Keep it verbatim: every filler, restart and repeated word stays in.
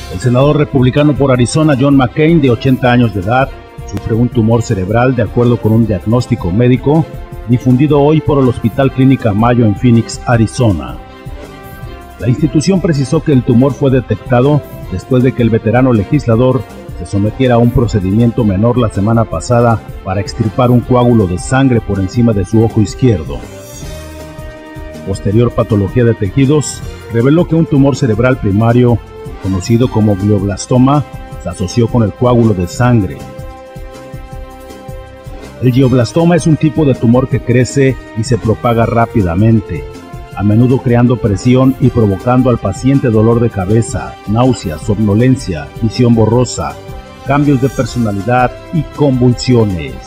El senador republicano por Arizona, John McCain, de ochenta años de edad, sufre un tumor cerebral de acuerdo con un diagnóstico médico difundido hoy por el Hospital Clínica Mayo en Phoenix, Arizona. La institución precisó que el tumor fue detectado después de que el veterano legislador se sometiera a un procedimiento menor la semana pasada para extirpar un coágulo de sangre por encima de su ojo izquierdo. Posterior patología de tejidos reveló que un tumor cerebral primario, conocido como glioblastoma, se asoció con el coágulo de sangre. El glioblastoma es un tipo de tumor que crece y se propaga rápidamente, a menudo creando presión y provocando al paciente dolor de cabeza, náuseas, somnolencia, visión borrosa, cambios de personalidad y convulsiones.